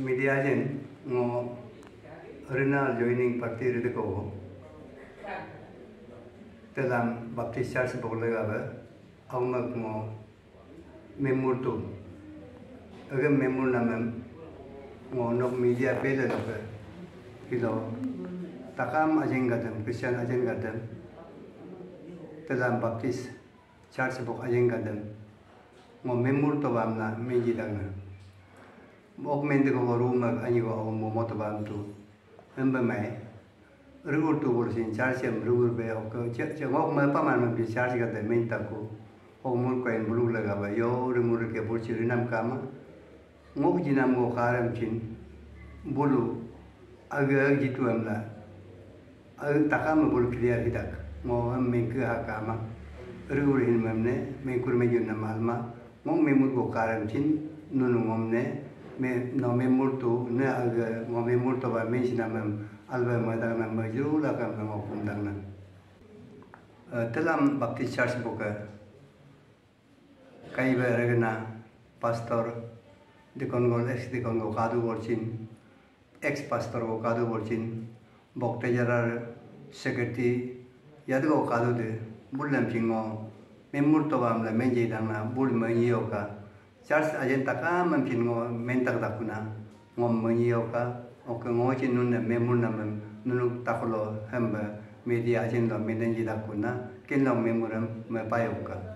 media jen ngo renal joining party redeko dalam baptis church boklega ba awmak ngo memur tu aga memur namam ngo nok media pele la ba kilo takam ajeng gadam Christian ajeng gadam dalam baptis church bok ajeng gadam ngo memur to bamna meji dangna ok men ko rumah ani ko mo moto bantu emba mai rugur tu bursin charge em rugur be ok che ngok ma paman bi charge ga de men ta ko ok mur ko en bulu laga ba yo rumur ke burchi rinam kama ngok jinam go karam chin bulu aga gitu amla ag takam bulu clear hidak mo men ke hakama rugur hin mamne men kur me jun namalma ngok memur go karam chin nunu ngomne me no memur tu ne aga mo memur to ba me sinamam alba madang na majru la kam na mo kundang na dalam baptis church boka kai ba regna pastor de kongol ex de kongo kadu borchin ex pastor go kadu borchin bokte jarar secretary yad go kadu de bulam pingo memur to ba amla menje dang na bul manyo ka church ajen taka mampin ngo mentak dakuna ngom manyo ka ok ngo chin nun memur na nunu takolo hamba media ajen lo menenji dakuna ken lo memuram ma payoka